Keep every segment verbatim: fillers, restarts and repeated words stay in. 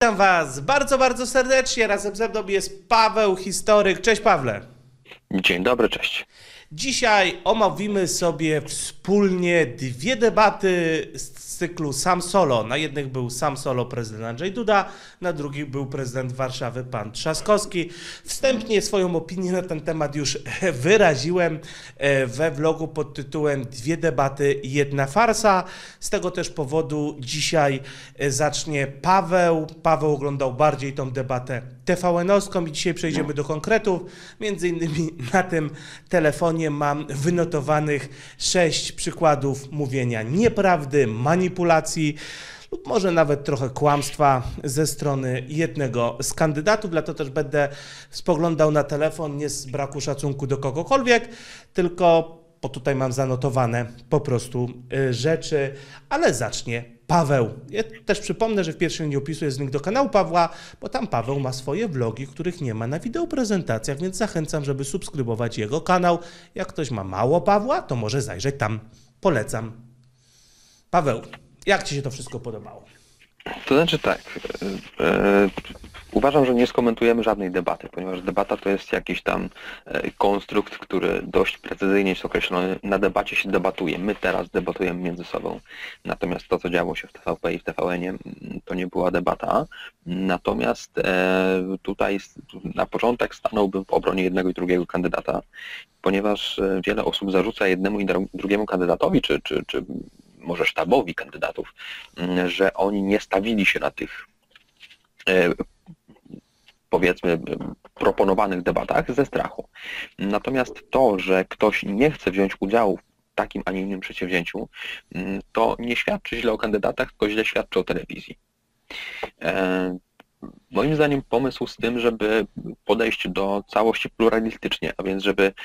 Witam Was bardzo, bardzo serdecznie. Razem ze mną jest Paweł, historyk. Cześć Pawle. Dzień dobry, cześć. Dzisiaj omówimy sobie wspólnie dwie debaty z cyklu Sam Solo. Na jednych był Sam Solo prezydent Andrzej Duda, na drugich był prezydent Warszawy pan Trzaskowski. Wstępnie swoją opinię na ten temat już wyraziłem we vlogu pod tytułem Dwie debaty, jedna farsa. Z tego też powodu dzisiaj zacznie Paweł. Paweł oglądał bardziej tą debatę T V N-owską i dzisiaj przejdziemy do konkretów. Między innymi na tym telefonie mam wynotowanych sześć przykładów mówienia nieprawdy, manipulacji lub może nawet trochę kłamstwa ze strony jednego z kandydatów. Dlatego też będę spoglądał na telefon nie z braku szacunku do kogokolwiek, tylko bo tutaj mam zanotowane po prostu rzeczy, ale zacznie Paweł. Ja też przypomnę, że w pierwszej linii opisu jest link do kanału Pawła, bo tam Paweł ma swoje vlogi, których nie ma na wideoprezentacjach, więc zachęcam, żeby subskrybować jego kanał. Jak ktoś ma mało Pawła, to może zajrzeć tam. Polecam. Paweł, jak Ci się to wszystko podobało? To znaczy tak, e, e, uważam, że nie skomentujemy żadnej debaty, ponieważ debata to jest jakiś tam e, konstrukt, który dość precyzyjnie jest określony. Na debacie się debatuje, my teraz debatujemy między sobą, natomiast to, co działo się w T V P i w T V N-ie, to nie była debata. Natomiast e, tutaj na początek stanąłbym w obronie jednego i drugiego kandydata, ponieważ wiele osób zarzuca jednemu i drugiemu kandydatowi, czy, czy, czy może sztabowi kandydatów, że oni nie stawili się na tych, powiedzmy, proponowanych debatach ze strachu. Natomiast to, że ktoś nie chce wziąć udziału w takim, a nie innym przedsięwzięciu, to nie świadczy źle o kandydatach, tylko źle świadczy o telewizji. Moim zdaniem pomysł z tym, żeby podejść do całości pluralistycznie, a więc żeby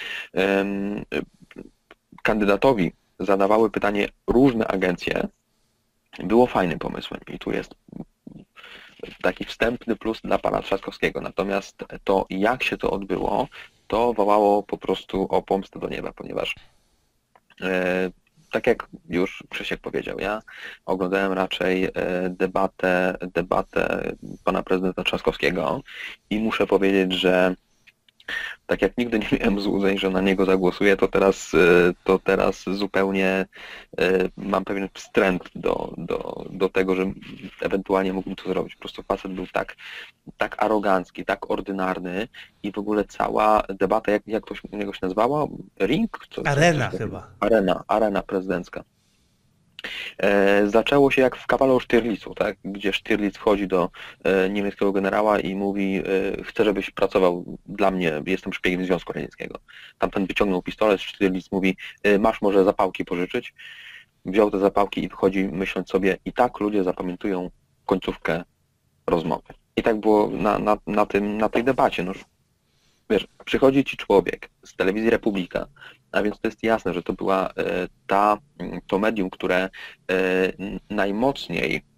kandydatowi zadawały pytanie różne agencje, było fajnym pomysłem i tu jest taki wstępny plus dla pana Trzaskowskiego. Natomiast to, jak się to odbyło, to wołało po prostu o pomstę do nieba, ponieważ e, tak jak już Krzysiek powiedział, ja oglądałem raczej debatę, debatę pana prezydenta Trzaskowskiego i muszę powiedzieć, że tak jak nigdy nie miałem złudzeń, że na niego zagłosuję, to teraz, to teraz zupełnie mam pewien wstręt do, do, do tego, że ewentualnie mógłbym to zrobić. Po prostu facet był tak, tak arogancki, tak ordynarny i w ogóle cała debata, jak, jak to się, niego się nazywała? Ring? Co, Arena coś chyba. Arena, arena prezydencka. E, zaczęło się jak w kawalu o Stirlitzu, tak? Gdzie Stirlitz wchodzi do e, niemieckiego generała i mówi, e, chcę, żebyś pracował dla mnie, jestem szpiegiem Związku Radzieckiego. Tamten wyciągnął pistolet, Stirlitz mówi, e, masz może zapałki pożyczyć? Wziął te zapałki i wychodzi myśląc sobie, i tak ludzie zapamiętują końcówkę rozmowy. I tak było na, na, na, tym, na tej debacie. No, wiesz, przychodzi ci człowiek z telewizji Republika, a więc to jest jasne, że to była ta, to medium, które najmocniej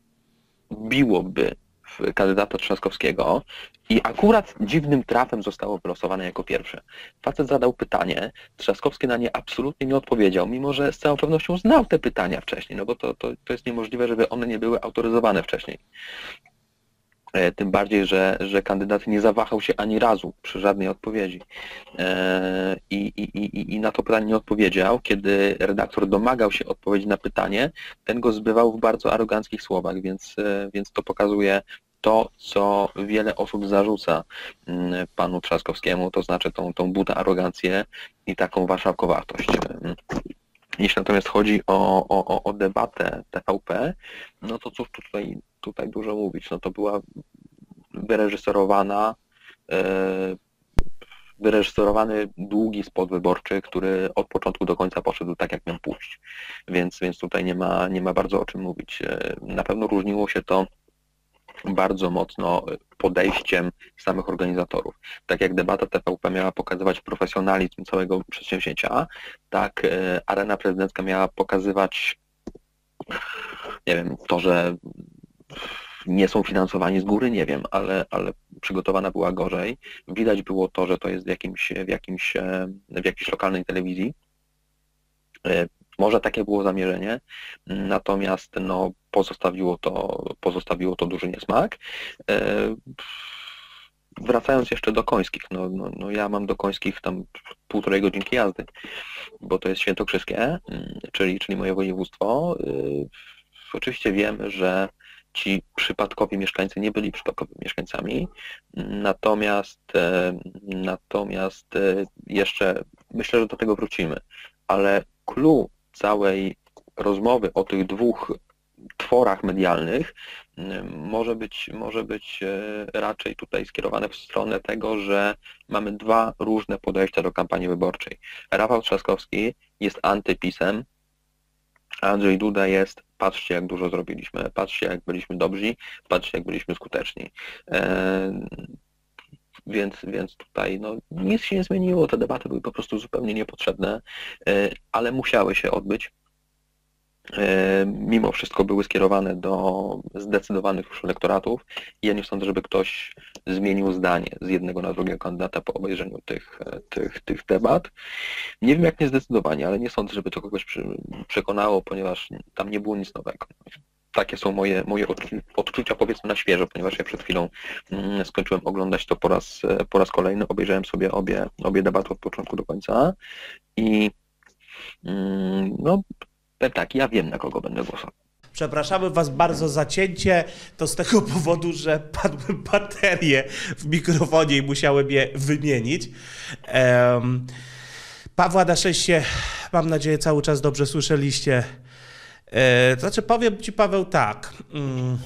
biłoby w kandydata Trzaskowskiego i akurat dziwnym trafem zostało wylosowane jako pierwsze. Facet zadał pytanie, Trzaskowski na nie absolutnie nie odpowiedział, mimo że z całą pewnością znał te pytania wcześniej, no bo to, to, to jest niemożliwe, żeby one nie były autoryzowane wcześniej. Tym bardziej, że, że kandydat nie zawahał się ani razu przy żadnej odpowiedzi. I, i, i, i na to pytanie nie odpowiedział. Kiedy redaktor domagał się odpowiedzi na pytanie, ten go zbywał w bardzo aroganckich słowach, więc, więc to pokazuje to, co wiele osób zarzuca panu Trzaskowskiemu, to znaczy tą, tą butę arogancję i taką warszawkowatość. Jeśli natomiast chodzi o, o, o debatę T V P, no to cóż tutaj, tutaj dużo mówić. No to była wyreżyserowana, wyreżyserowany długi spot wyborczy, który od początku do końca poszedł tak, jak miał pójść. Więc, więc tutaj nie ma, nie ma bardzo o czym mówić. Na pewno różniło się to bardzo mocno podejściem samych organizatorów. Tak jak debata T V P miała pokazywać profesjonalizm całego przedsięwzięcia, tak arena prezydencka miała pokazywać, nie wiem, to, że nie są finansowani z góry, nie wiem, ale, ale przygotowana była gorzej. Widać było to, że to jest w jakimś, w jakimś, w jakiejś lokalnej telewizji. Może takie było zamierzenie, natomiast no, pozostawiło to, pozostawiło to duży niesmak. Wracając jeszcze do końskich, no, no, no ja mam do końskich tam półtorej godzinki jazdy, bo to jest świętokrzyskie, czyli, czyli moje województwo. Oczywiście wiem, że ci przypadkowi mieszkańcy nie byli przypadkowymi mieszkańcami, natomiast, natomiast jeszcze myślę, że do tego wrócimy, ale clue całej rozmowy o tych dwóch tworach medialnych może być, może być raczej tutaj skierowane w stronę tego, że mamy dwa różne podejścia do kampanii wyborczej. Rafał Trzaskowski jest antypisem, a Andrzej Duda jest patrzcie jak dużo zrobiliśmy, patrzcie jak byliśmy dobrzy, patrzcie jak byliśmy skuteczni. Więc, więc tutaj no, nic się nie zmieniło, te debaty były po prostu zupełnie niepotrzebne, ale musiały się odbyć. Mimo wszystko były skierowane do zdecydowanych już elektoratów i ja nie sądzę, żeby ktoś zmienił zdanie z jednego na drugiego kandydata po obejrzeniu tych, tych, tych debat. Nie wiem jak niezdecydowanie, ale nie sądzę, żeby to kogoś przekonało, ponieważ tam nie było nic nowego. Takie są moje, moje odczucia, powiedzmy na świeżo, ponieważ ja przed chwilą skończyłem oglądać to po raz, po raz kolejny, obejrzałem sobie obie, obie debaty od początku do końca i no tak, ja wiem, na kogo będę głosował. Przepraszamy Was bardzo za cięcie, to z tego powodu, że padły baterie w mikrofonie i musiałem je wymienić. Um, Pawła na szczęście, mam nadzieję, cały czas dobrze słyszeliście. E, to znaczy, powiem Ci, Paweł, tak. Um,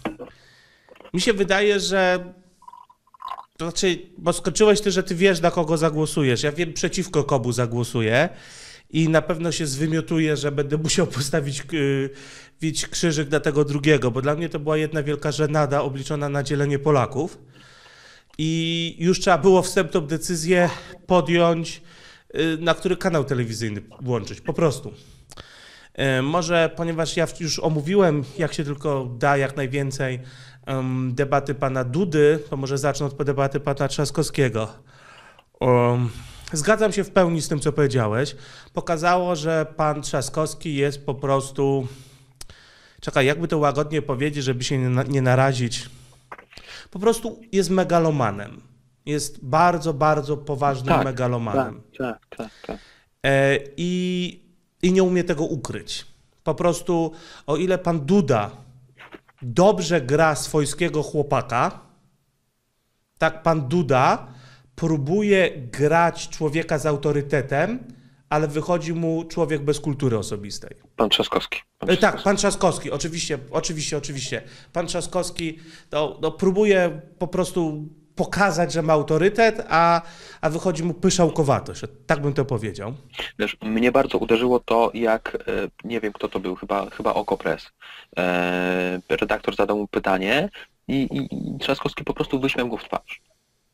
mi się wydaje, że to znaczy, bo skończyłeś Ty, że Ty wiesz, na kogo zagłosujesz. Ja wiem, przeciwko komu zagłosuję. I na pewno się zwymiotuję, że będę musiał postawić yy, krzyżyk na tego drugiego, bo dla mnie to była jedna wielka żenada obliczona na dzielenie Polaków. I już trzeba było wstępną decyzję podjąć, yy, na który kanał telewizyjny włączyć, po prostu. Yy, może, ponieważ ja już omówiłem, jak się tylko da, jak najwięcej yy, debaty pana Dudy, to może zacznę od debaty pana Trzaskowskiego. Yy. Zgadzam się w pełni z tym, co powiedziałeś. Pokazało, że pan Trzaskowski jest po prostu... Czekaj, jakby to łagodnie powiedzieć, żeby się nie, nie narazić. Po prostu jest megalomanem. Jest bardzo, bardzo poważnym tak, megalomanem. Tak, tak, tak. tak. E, i, I nie umie tego ukryć. Po prostu, o ile pan Duda dobrze gra swojskiego chłopaka, tak pan Duda próbuje grać człowieka z autorytetem, ale wychodzi mu człowiek bez kultury osobistej. Pan Trzaskowski. Pan e, Trzaskowski. Tak, pan Trzaskowski, oczywiście, oczywiście, oczywiście. Pan Trzaskowski to, to próbuje po prostu pokazać, że ma autorytet, a, a wychodzi mu pyszałkowatość. Tak bym to powiedział. Wiesz, mnie bardzo uderzyło to, jak, nie wiem kto to był, chyba, chyba Okopres. E, redaktor zadał mu pytanie i, i, i Trzaskowski po prostu wyśmiał go w twarz.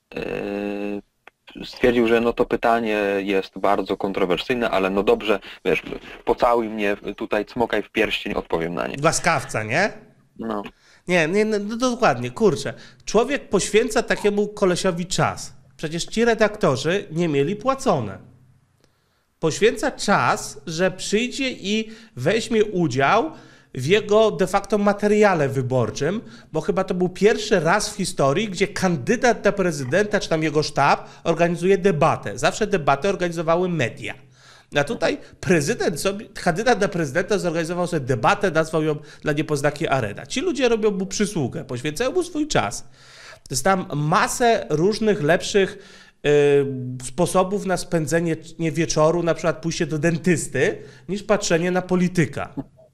Stwierdził, że no to pytanie jest bardzo kontrowersyjne, ale no dobrze, wiesz, pocałuj mnie tutaj, cmokaj w pierścień, odpowiem na nie. Łaskawca, nie? No. Nie, nie, no dokładnie, kurczę. Człowiek poświęca takiemu kolesiowi czas. Przecież ci redaktorzy nie mieli płacone. Poświęca czas, że przyjdzie i weźmie udział w jego de facto materiale wyborczym, bo chyba to był pierwszy raz w historii, gdzie kandydat na prezydenta, czy tam jego sztab organizuje debatę. Zawsze debatę organizowały media. A tutaj prezydent sobie, kandydat na prezydenta zorganizował sobie debatę, nazwał ją dla niepoznaki Arena. Ci ludzie robią mu przysługę, poświęcają mu swój czas. Jest tam masę różnych lepszych y, sposobów na spędzenie nie wieczoru, na przykład pójście do dentysty, niż patrzenie na polityka.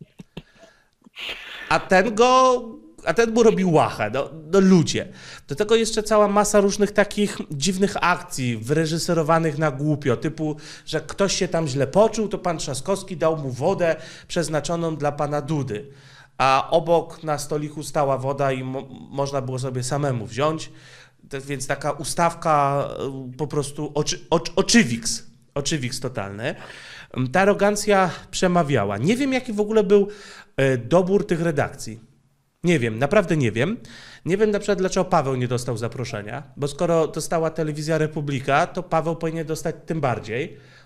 A ten go, a ten mu robi łachę, no, no ludzie. Do tego jeszcze cała masa różnych takich dziwnych akcji, wyreżyserowanych na głupio, typu, że ktoś się tam źle poczuł, to pan Trzaskowski dał mu wodę przeznaczoną dla pana Dudy. A obok na stoliku stała woda i mo można było sobie samemu wziąć. Więc taka ustawka po prostu oczy oczy oczywiks, oczywiks totalny. Ta arogancja przemawiała. Nie wiem, jaki w ogóle był dobór tych redakcji. Nie wiem, naprawdę nie wiem. Nie wiem na przykład, dlaczego Paweł nie dostał zaproszenia, bo skoro dostała Telewizja Republika, to Paweł powinien dostać tym bardziej,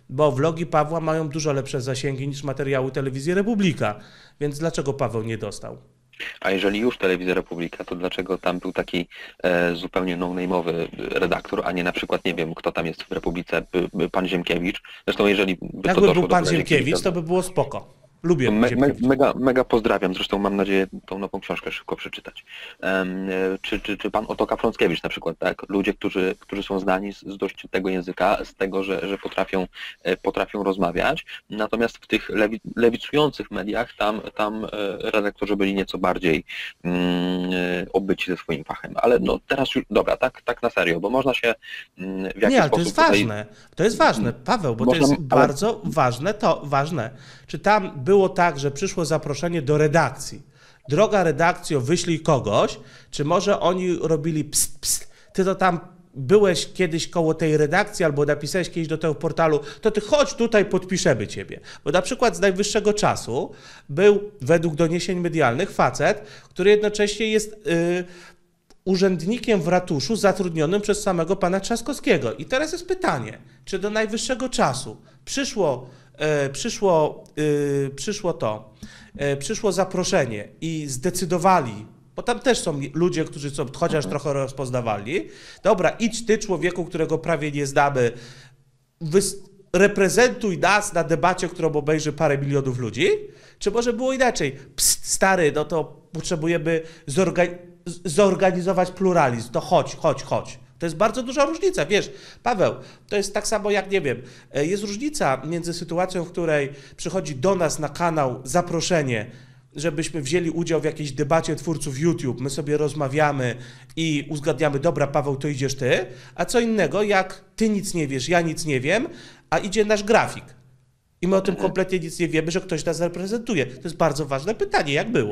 bo vlogi Pawła mają dużo lepsze zasięgi niż materiały telewizji Republika, więc dlaczego Paweł nie dostał? A jeżeli już Telewizja Republika, to dlaczego tam był taki e, zupełnie no-name'owy redaktor, a nie na przykład, nie wiem, kto tam jest w Republice, by, by pan Ziemkiewicz? Zresztą jeżeli by Jakby to doszło był pan do Ziemkiewicz, to by było spoko. Lubię Me, me, Ziemkiewicza. mega, mega pozdrawiam, zresztą mam nadzieję tą nową książkę szybko przeczytać. Um, czy, czy, czy pan Otoka Frąckiewicz na przykład, tak? Ludzie, którzy, którzy są znani z, z dość tego języka, z tego, że, że potrafią, e, potrafią rozmawiać, natomiast w tych lewi, lewicujących mediach tam, tam e, redaktorzy byli nieco bardziej mm, e, obyci ze swoim fachem. Ale no teraz już, dobra, tak, tak na serio, bo można się mm, w jakiś Nie, ale to sposób jest tutaj... ważne. To jest ważne, Paweł, bo Można- to jest ale- bardzo ważne, to ważne. Czy tam było tak, że przyszło zaproszenie do redakcji? Droga redakcjo, wyślij kogoś, czy może oni robili pst, pst, ty to tam byłeś kiedyś koło tej redakcji albo napisałeś kiedyś do tego portalu, to ty chodź tutaj, podpiszemy ciebie. Bo na przykład z najwyższego czasu był według doniesień medialnych facet, który jednocześnie jest... Yy, urzędnikiem w ratuszu zatrudnionym przez samego pana Trzaskowskiego. I teraz jest pytanie, czy do najwyższego czasu przyszło, e, przyszło, e, przyszło to, e, przyszło zaproszenie i zdecydowali, bo tam też są ludzie, którzy są chociaż trochę rozpoznawali, dobra, idź ty, człowieku, którego prawie nie znamy, wys- reprezentuj nas na debacie, którą obejrzy parę milionów ludzi, czy może było inaczej? Psst, stary, no to potrzebujemy zorga- z- zorganizować pluralizm, to chodź, chodź, chodź. To jest bardzo duża różnica, wiesz, Paweł, to jest tak samo jak, nie wiem, e, jest różnica między sytuacją, w której przychodzi do nas na kanał zaproszenie, żebyśmy wzięli udział w jakiejś debacie twórców YouTube, my sobie rozmawiamy i uzgadniamy, dobra, Paweł, to idziesz ty, a co innego, jak ty nic nie wiesz, ja nic nie wiem, a idzie nasz grafik. I my o tym kompletnie nic nie wiemy, że ktoś nas reprezentuje. To jest bardzo ważne pytanie, jak było?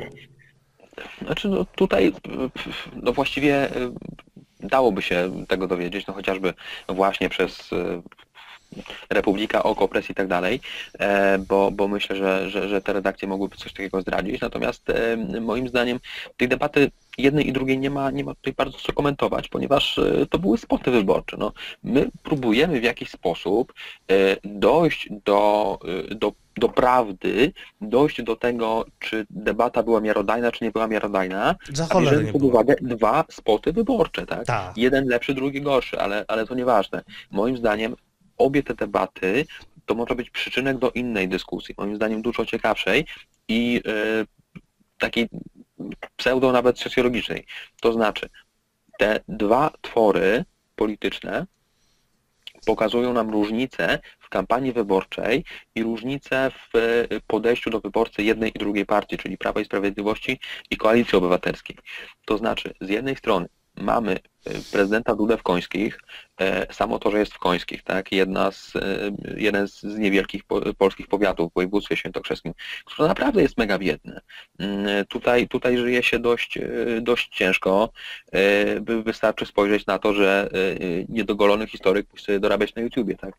Znaczy no tutaj no właściwie y, dałoby się tego dowiedzieć, no chociażby właśnie przez y, Republika, Oko, Press i tak dalej, e, bo, bo myślę, że, że, że te redakcje mogłyby coś takiego zdradzić, natomiast e, moim zdaniem tej debaty jednej i drugiej nie ma, nie ma tutaj bardzo co komentować, ponieważ e, to były spoty wyborcze. No, my próbujemy w jakiś sposób e, dojść do, e, do, do prawdy, dojść do tego, czy debata była miarodajna, czy nie była miarodajna, Za a cholerę bierzemy nie pod było. uwagę dwa spoty wyborcze, tak? Tak. Jeden lepszy, drugi gorszy, ale, ale to nieważne. Moim zdaniem obie te debaty to może być przyczynek do innej dyskusji, moim zdaniem dużo ciekawszej i y, takiej pseudo nawet socjologicznej. To znaczy, te dwa twory polityczne pokazują nam różnice w kampanii wyborczej i różnice w podejściu do wyborcy jednej i drugiej partii, czyli Prawa i Sprawiedliwości i Koalicji Obywatelskiej. To znaczy, z jednej strony mamy prezydenta Dudę w Końskich, samo to, że jest w Końskich, tak, jedna z, jeden z niewielkich po, polskich powiatów w województwie świętokrzyskim, które naprawdę jest mega biedne. Tutaj, tutaj żyje się dość, dość ciężko. Wystarczy spojrzeć na to, że niedogolony historyk musi sobie dorabiać na YouTubie, tak.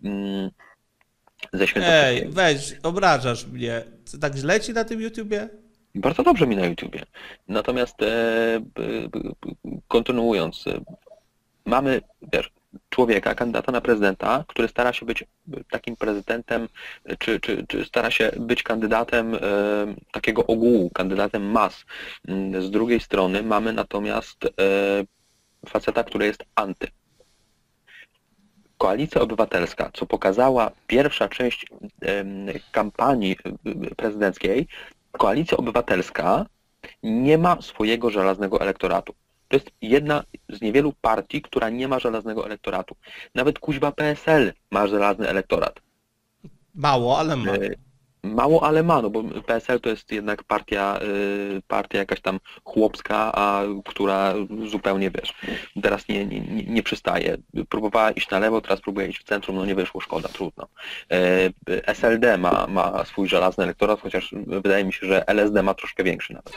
Ze Ej, weź, obrażasz mnie. Co, tak źle ci na tym YouTubie? Bardzo dobrze mi na YouTubie. Natomiast e, kontynuując, mamy wiesz, człowieka, kandydata na prezydenta, który stara się być takim prezydentem, czy, czy, czy stara się być kandydatem e, takiego ogółu, kandydatem mas. Z drugiej strony mamy natomiast e, faceta, który jest anty. Koalicja Obywatelska, co pokazała pierwsza część e, kampanii prezydenckiej, Koalicja Obywatelska nie ma swojego żelaznego elektoratu. To jest jedna z niewielu partii, która nie ma żelaznego elektoratu. Nawet kuźba P S L ma żelazny elektorat. Mało, ale ma. Mało, ale ma, no bo P S L to jest jednak partia, partia jakaś tam chłopska, a która zupełnie, wiesz, teraz nie, nie, nie przystaje. Próbowała iść na lewo, teraz próbuje iść w centrum, no nie wyszło, szkoda, trudno. S L D ma, ma swój żelazny elektorat, chociaż wydaje mi się, że L S D ma troszkę większy nawet.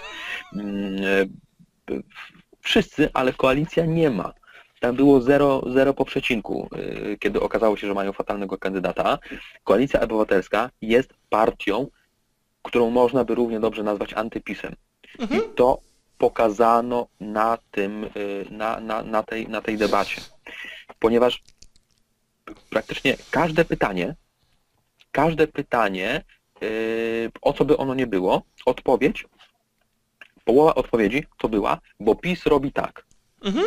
Wszyscy, ale koalicja nie ma. Tam było zero, zero po przecinku, kiedy okazało się, że mają fatalnego kandydata. Koalicja Obywatelska jest partią, którą można by równie dobrze nazwać antypisem. Mhm. I to pokazano na tym, na, na, na, tej, na tej debacie. Ponieważ praktycznie każde pytanie, każde pytanie, o co by ono nie było, odpowiedź, połowa odpowiedzi to była, bo PiS robi tak. Mhm.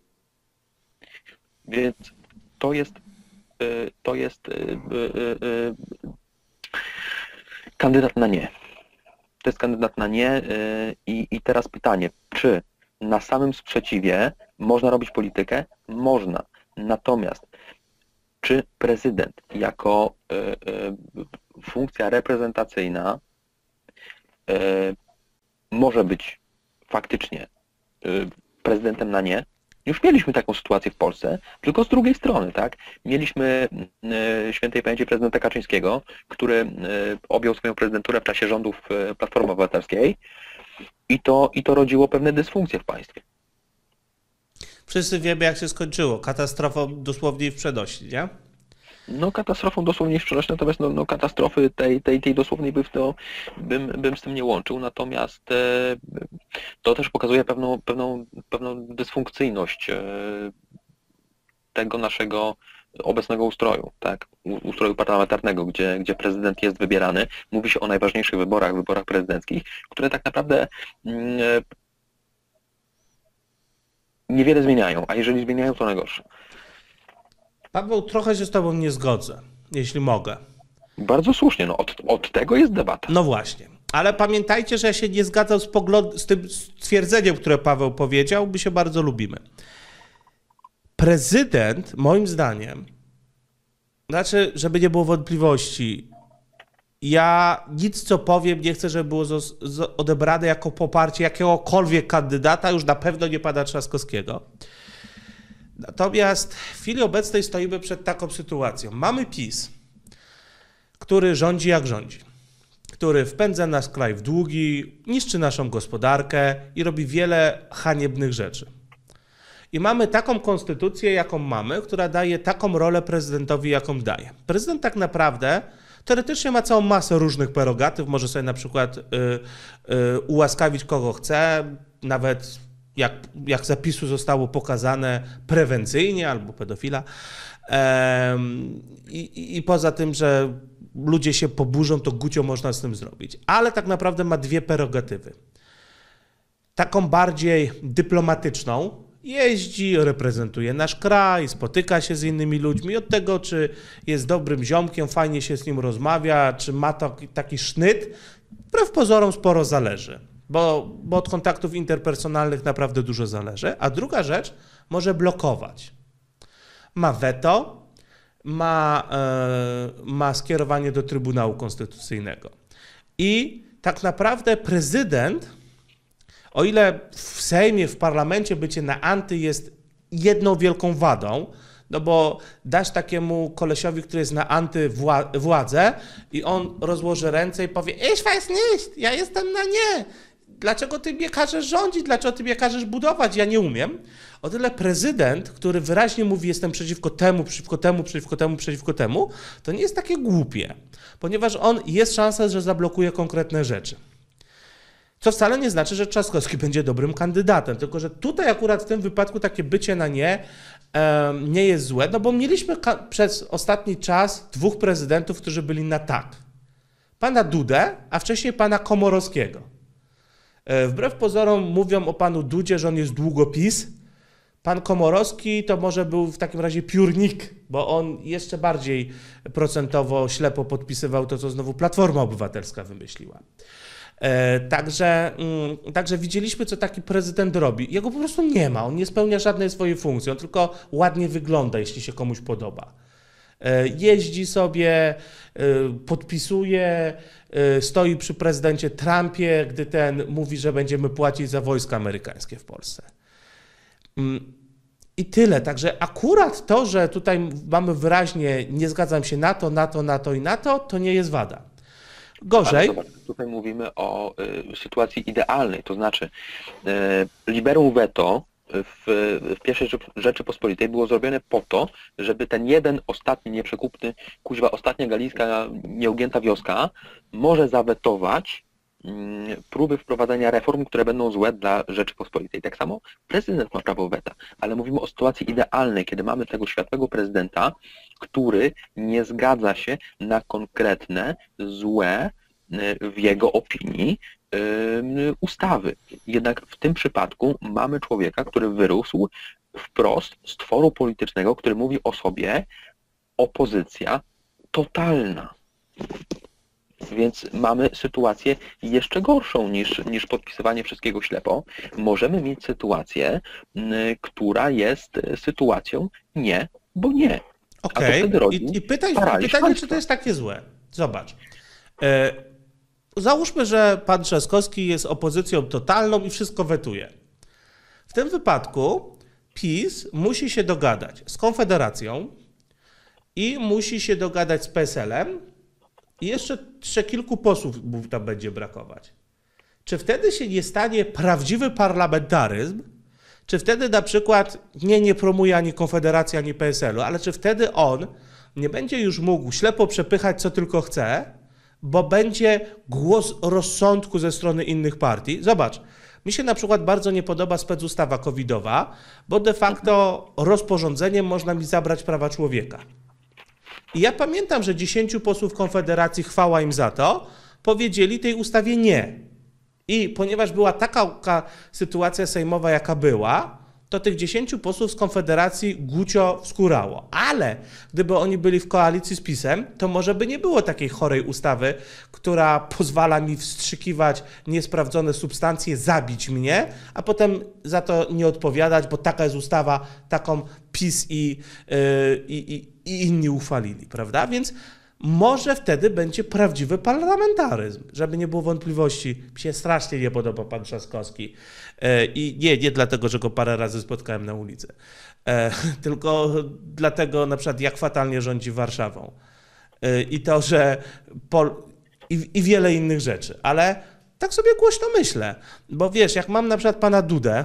Więc to jest, to jest kandydat na nie. To jest kandydat na nie i, i teraz pytanie, czy na samym sprzeciwie można robić politykę? Można. Natomiast czy prezydent jako y, y, funkcja reprezentacyjna y, może być faktycznie y, prezydentem na nie? Już mieliśmy taką sytuację w Polsce, tylko z drugiej strony, tak? Mieliśmy y, świętej pamięci prezydenta Kaczyńskiego, który y, objął swoją prezydenturę w czasie rządów y, Platformy Obywatelskiej i to, i to rodziło pewne dysfunkcje w państwie. Wszyscy wiemy, jak się skończyło. Katastrofą dosłownie i w przenośni, nie? No katastrofą dosłownie w przenośni, natomiast no, no, katastrofy tej, tej, tej dosłownej by w to, bym, bym z tym nie łączył, natomiast e, to też pokazuje pewną, pewną, pewną dysfunkcyjność e, tego naszego obecnego ustroju, tak? Ustroju parlamentarnego, gdzie, gdzie prezydent jest wybierany. Mówi się o najważniejszych wyborach, wyborach prezydenckich, które tak naprawdę mm, niewiele zmieniają, a jeżeli zmieniają, to najgorsze. Paweł, trochę się z tobą nie zgodzę, jeśli mogę. Bardzo słusznie, no od, od tego jest debata. No właśnie, ale pamiętajcie, że ja się nie zgadzam z, pogląd- z tym stwierdzeniem, które Paweł powiedział, my się bardzo lubimy. Prezydent, moim zdaniem, znaczy, żeby nie było wątpliwości, ja nic, co powiem, nie chcę, żeby było zos- z- odebrane jako poparcie jakiegokolwiek kandydata, już na pewno nie pana Trzaskowskiego. Natomiast w chwili obecnej stoimy przed taką sytuacją. Mamy PiS, który rządzi jak rządzi, który wpędza nasz kraj w długi, niszczy naszą gospodarkę i robi wiele haniebnych rzeczy. I mamy taką konstytucję, jaką mamy, która daje taką rolę prezydentowi, jaką daje. Prezydent tak naprawdę teoretycznie ma całą masę różnych prerogatyw, może sobie na przykład y, y, ułaskawić kogo chce, nawet jak, jak zapisu zostało pokazane prewencyjnie albo pedofila. Ehm, i, I poza tym, że ludzie się poburzą, to gucio można z tym zrobić. Ale tak naprawdę ma dwie prerogatywy. Taką bardziej dyplomatyczną, jeździ, reprezentuje nasz kraj, spotyka się z innymi ludźmi. Od tego, czy jest dobrym ziomkiem, fajnie się z nim rozmawia, czy ma taki, taki sznyt, wbrew pozorom sporo zależy, bo, bo od kontaktów interpersonalnych naprawdę dużo zależy. A druga rzecz, może blokować. Ma weto, ma, e, ma skierowanie do Trybunału Konstytucyjnego. I tak naprawdę prezydent, o ile w Sejmie, w parlamencie bycie na anty jest jedną wielką wadą, no bo dasz takiemu kolesiowi, który jest na anty wła- władzę i on rozłoży ręce i powie: ich weiß nicht, ja jestem na nie. Dlaczego ty mnie każesz rządzić? Dlaczego ty mnie każesz budować? Ja nie umiem. O tyle prezydent, który wyraźnie mówi: jestem przeciwko temu, przeciwko temu, przeciwko temu, przeciwko temu, to nie jest takie głupie, ponieważ on jest szansa, że zablokuje konkretne rzeczy. Co wcale nie znaczy, że Trzaskowski będzie dobrym kandydatem, tylko że tutaj akurat w tym wypadku takie bycie na nie e, nie jest złe, no bo mieliśmy ka- przez ostatni czas dwóch prezydentów, którzy byli na tak. Pana Dudę, a wcześniej pana Komorowskiego. E, wbrew pozorom mówią o panu Dudzie, że on jest długopis. Pan Komorowski to może był w takim razie piórnik, bo on jeszcze bardziej procentowo ślepo podpisywał to, co znowu Platforma Obywatelska wymyśliła. Także, także widzieliśmy, co taki prezydent robi. Jego po prostu nie ma, on nie spełnia żadnej swojej funkcji, on tylko ładnie wygląda, jeśli się komuś podoba. Jeździ sobie, podpisuje, stoi przy prezydencie Trumpie, gdy ten mówi, że będziemy płacić za wojska amerykańskie w Polsce. I tyle. Także akurat to, że tutaj mamy wyraźnie nie zgadzam się na to, na to, na to i na to, to nie jest wada. Gorzej. Ale zobacz, tutaj mówimy o y, sytuacji idealnej, to znaczy y, liberum veto w, w pierwszej Rzeczypospolitej było zrobione po to, żeby ten jeden ostatni nieprzekupny, kuźwa, ostatnia galicka nieugięta wioska może zawetować próby wprowadzenia reform, które będą złe dla Rzeczypospolitej. Tak samo prezydent ma prawo weta, ale mówimy o sytuacji idealnej, kiedy mamy tego światłego prezydenta, który nie zgadza się na konkretne, złe w jego opinii ustawy. Jednak w tym przypadku mamy człowieka, który wyrósł wprost z tworu politycznego, który mówi o sobie opozycja totalna. Więc mamy sytuację jeszcze gorszą niż, niż podpisywanie wszystkiego ślepo. Możemy mieć sytuację, która jest sytuacją nie, bo nie. Okej, okay. I, i pytaj, pytanie, czy to jest takie złe. Zobacz. E, załóżmy, że pan Trzaskowski jest opozycją totalną i wszystko wetuje. W tym wypadku PiS musi się dogadać z Konfederacją i musi się dogadać z P S L-em i jeszcze, jeszcze kilku posłów tam będzie brakować. Czy wtedy się nie stanie prawdziwy parlamentaryzm? Czy wtedy na przykład nie, nie promuje ani Konfederacji, ani P S L-u, ale czy wtedy on nie będzie już mógł ślepo przepychać, co tylko chce, bo będzie głos rozsądku ze strony innych partii? Zobacz, mi się na przykład bardzo nie podoba specustawa covidowa, bo de facto rozporządzeniem można mi zabrać prawa człowieka. I ja pamiętam, że dziesięciu posłów Konfederacji, chwała im za to, powiedzieli tej ustawie nie. I ponieważ była taka sytuacja sejmowa, jaka była, to tych dziesięciu posłów z Konfederacji gucio wskórało. Ale gdyby oni byli w koalicji z PiS-em, to może by nie było takiej chorej ustawy, która pozwala mi wstrzykiwać niesprawdzone substancje, zabić mnie, a potem za to nie odpowiadać, bo taka jest ustawa, taką PiS i, yy, i, i inni uchwalili, prawda? Więc może wtedy będzie prawdziwy parlamentaryzm, żeby nie było wątpliwości. Mi się strasznie nie podoba pan Trzaskowski. I nie, nie dlatego, że go parę razy spotkałem na ulicy, tylko dlatego na przykład jak fatalnie rządzi Warszawą. I to, że Pol... I, i wiele innych rzeczy. Ale tak sobie głośno myślę, bo wiesz, jak mam na przykład pana Dudę,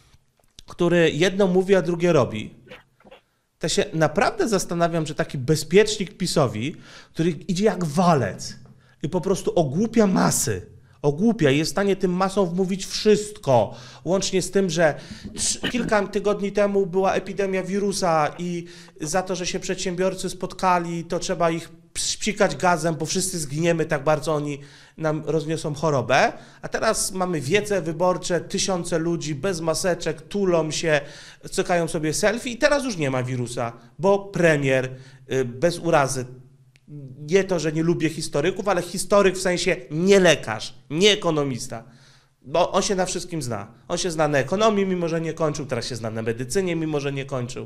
który jedno mówi, a drugie robi, to się naprawdę zastanawiam, że taki bezpiecznik PiS-owi, który idzie jak walec i po prostu ogłupia masy, ogłupia i jest w stanie tym masom wmówić wszystko, łącznie z tym, że kilka tygodni temu była epidemia wirusa i za to, że się przedsiębiorcy spotkali, to trzeba ich spikać gazem, bo wszyscy zginiemy, tak bardzo oni nam rozniosą chorobę, a teraz mamy wiece wyborcze, tysiące ludzi bez maseczek, tulą się, cykają sobie selfie i teraz już nie ma wirusa, bo premier, bez urazy, nie to, że nie lubię historyków, ale historyk w sensie nie lekarz, nie ekonomista, bo on się na wszystkim zna. On się zna na ekonomii, mimo że nie kończył, teraz się zna na medycynie, mimo że nie kończył.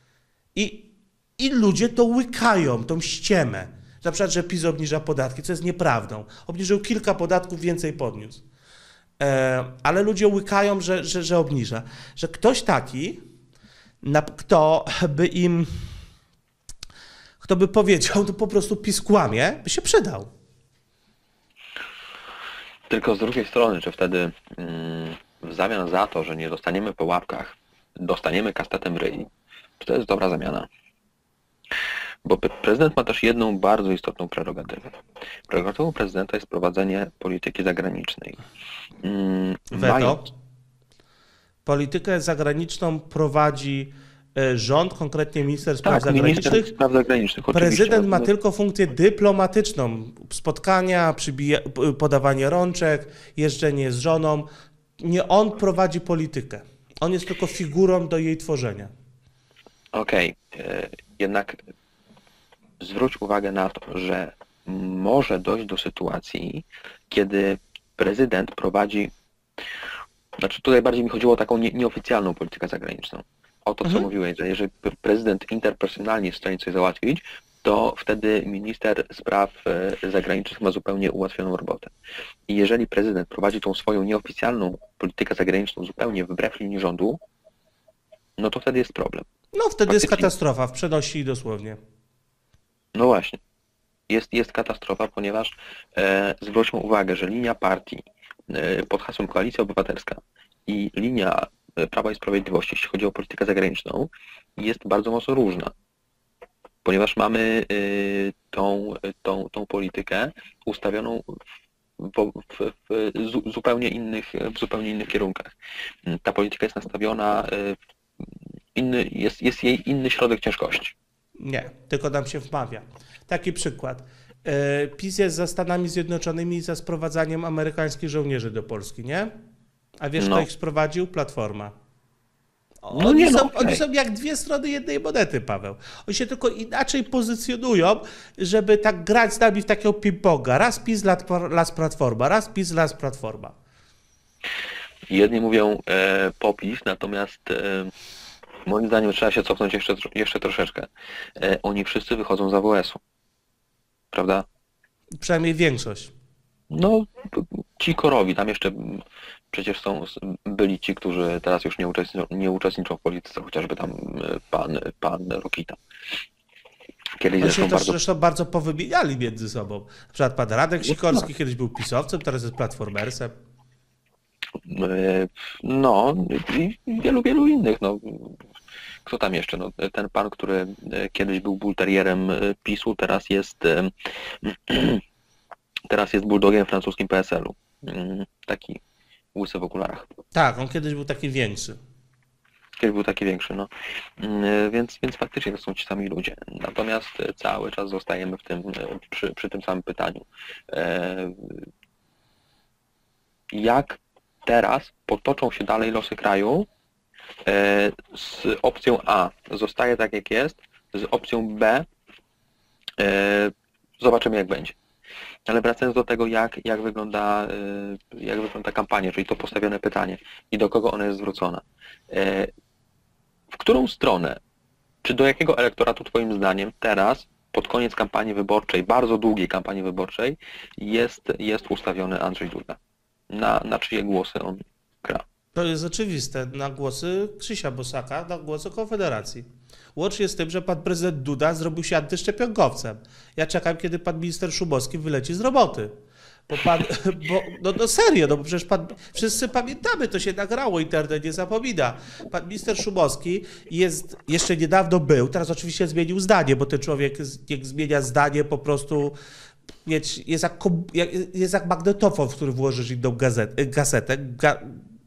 I I ludzie to łykają, tą ściemę. Na przykład, że PiS obniża podatki, co jest nieprawdą. Obniżył kilka podatków, więcej podniósł. E, ale ludzie łykają, że, że, że obniża. Że ktoś taki, na, kto by im, kto by powiedział, to po prostu PiS kłamie, by się przydał. Tylko z drugiej strony, czy wtedy mm, w zamian za to, że nie dostaniemy po łapkach, dostaniemy kastetem ryj, czy to jest dobra zamiana? Bo prezydent ma też jedną bardzo istotną prerogatywę. Prerogatywą prezydenta jest prowadzenie polityki zagranicznej. Hmm, Weto. Mając... Politykę zagraniczną prowadzi rząd, konkretnie minister spraw tak, zagranicznych. Minister spraw zagranicznych. Prezydent ma tylko funkcję dyplomatyczną. Spotkania, przybija... podawanie rączek, jeżdżenie z żoną. Nie on prowadzi politykę. On jest tylko figurą do jej tworzenia. Okej, okay. Jednak zwróć uwagę na to, że może dojść do sytuacji, kiedy prezydent prowadzi, znaczy tutaj bardziej mi chodziło o taką nie, nieoficjalną politykę zagraniczną. O to, co mhm. mówiłeś, że jeżeli prezydent interpersonalnie jest w stanie coś załatwić, to wtedy minister spraw zagranicznych ma zupełnie ułatwioną robotę. I jeżeli prezydent prowadzi tą swoją nieoficjalną politykę zagraniczną zupełnie wbrew linii rządu, no to wtedy jest problem. No wtedy Faktycznie. jest katastrofa, w przenosi dosłownie. No właśnie. Jest, jest katastrofa, ponieważ e, zwróćmy uwagę, że linia partii e, pod hasłem Koalicja Obywatelska i linia Prawa i Sprawiedliwości, jeśli chodzi o politykę zagraniczną, jest bardzo mocno różna. Ponieważ mamy e, tą, tą, tą politykę ustawioną w, w, w zu- zupełnie innych, w zupełnie innych kierunkach. Ta polityka jest nastawiona, inny, jest, jest jej inny środek ciężkości. Nie, tylko nam się wmawia. Taki przykład. E, PiS jest za Stanami Zjednoczonymi i za sprowadzaniem amerykańskich żołnierzy do Polski, nie? A wiesz, kto No. ich sprowadził? Platforma. Oni, No nie, no, są, okej. oni są jak dwie strony jednej monety, Paweł. Oni się tylko inaczej pozycjonują, żeby tak grać z nami w takiego ping-ponga. Raz PiS, raz Platforma, raz PiS, raz Platforma. Jedni mówią e, popis, natomiast e, moim zdaniem trzeba się cofnąć jeszcze, jeszcze troszeczkę. E, oni wszyscy wychodzą z A W S-u. Prawda? Przynajmniej większość. No, ci korowi, tam jeszcze przecież są, byli ci, którzy teraz już nie uczestniczą, nie uczestniczą w polityce, chociażby tam e, pan, pan Rokita. Kiedyś Oni się zresztą też bardzo... zresztą bardzo powymieniali między sobą. Na przykład pan Radek Sikorski kiedyś był pisowcem, teraz jest platformersem. E, No, i wielu, wielu innych. No. Kto tam jeszcze? No, ten pan, który e, kiedyś był bulterierem e, PiSu, teraz jest e, teraz jest bulldogiem francuskim P S L-u. Mm, Taki łysy w okularach. Tak, on kiedyś był taki większy. Kiedyś był taki większy, no. Mm, Więc, więc faktycznie to są ci sami ludzie. Natomiast e, cały czas zostajemy w tym, e, przy, przy tym samym pytaniu. E, Jak teraz potoczą się dalej losy kraju? E, Z opcją A zostaje tak jak jest, z opcją B e, zobaczymy jak będzie. Ale wracając do tego, jak, jak, wygląda, e, jak wygląda kampania, czyli to postawione pytanie i do kogo ona jest zwrócona. E, W którą stronę, czy do jakiego elektoratu Twoim zdaniem teraz, pod koniec kampanii wyborczej, bardzo długiej kampanii wyborczej, jest, jest ustawiony Andrzej Duda? Na, na czyje głosy on gra? To jest oczywiste. Na głosy Krzysia Bosaka, na głosy Konfederacji. Łącznie z tym, że pan prezydent Duda zrobił się antyszczepionkowcem. Ja czekam, kiedy pan minister Szumowski wyleci z roboty. Bo pan, bo, no, no serio, no bo przecież pan, wszyscy pamiętamy, to się nagrało, internet nie zapomina. Pan minister Szumowski jest, jeszcze niedawno był, teraz oczywiście zmienił zdanie, bo ten człowiek, jak zmienia zdanie, po prostu mieć, jest, jak, kom- jak, jest jak magnetofon, w który włożysz inną gazetę, gazetę ga,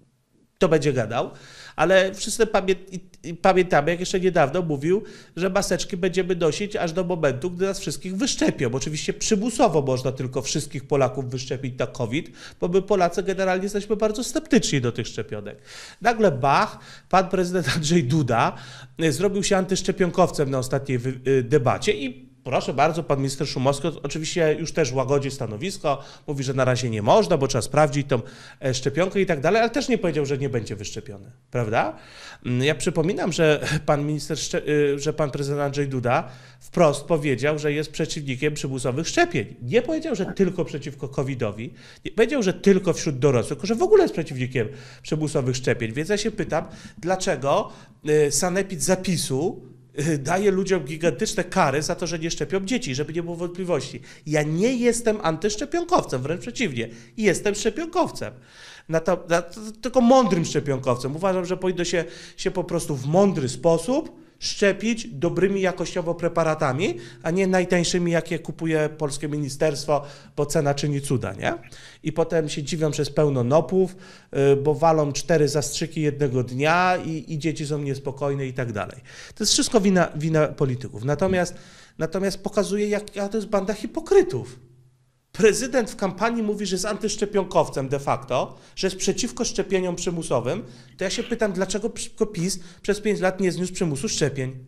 to będzie gadał, ale wszyscy pamię i pamiętamy, jak jeszcze niedawno mówił, że maseczki będziemy nosić aż do momentu, gdy nas wszystkich wyszczepią. Oczywiście przymusowo można tylko wszystkich Polaków wyszczepić na COVID, bo my Polacy generalnie jesteśmy bardzo sceptyczni do tych szczepionek. Nagle bach, pan prezydent Andrzej Duda zrobił się antyszczepionkowcem na ostatniej debacie i proszę bardzo, pan minister Szumowski oczywiście już też łagodzi stanowisko, mówi, że na razie nie można, bo trzeba sprawdzić tą szczepionkę i tak dalej, ale też nie powiedział, że nie będzie wyszczepiony, prawda? Ja przypominam, że pan minister, że pan prezydent Andrzej Duda wprost powiedział, że jest przeciwnikiem przymusowych szczepień. Nie powiedział, że tylko przeciwko kowitowi, nie powiedział, że tylko wśród dorosłych, tylko że w ogóle jest przeciwnikiem przymusowych szczepień. Więc ja się pytam, dlaczego sanepid zapisu daje ludziom gigantyczne kary za to, że nie szczepią dzieci, żeby nie było wątpliwości. Ja nie jestem antyszczepionkowcem, wręcz przeciwnie. Jestem szczepionkowcem. Na to, na to, tylko mądrym szczepionkowcem. Uważam, że powinno się, się po prostu w mądry sposób szczepić dobrymi jakościowo preparatami, a nie najtańszymi, jakie kupuje polskie ministerstwo, bo cena czyni cuda, nie? I potem się dziwią przez pełno nopów, bo walą cztery zastrzyki jednego dnia i, i dzieci są niespokojne i tak dalej. To jest wszystko wina, wina polityków. Natomiast, natomiast pokazuje, jaka to jest banda hipokrytów. Prezydent w kampanii mówi, że jest antyszczepionkowcem de facto, że jest przeciwko szczepieniom przymusowym, to ja się pytam, dlaczego PiS przez pięć lat nie zniósł przymusu szczepień?